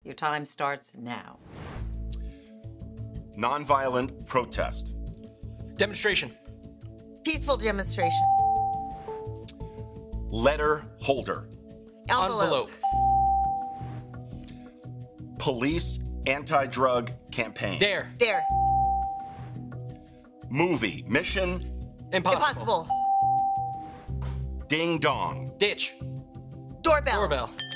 Your time starts now. Nonviolent protest. Demonstration. Peaceful demonstration. Letter holder. Envelope. Police anti-drug campaign. Dare. Dare. Movie. Mission. Impossible. Impossible. Ding dong. Ditch. Doorbell. Doorbell.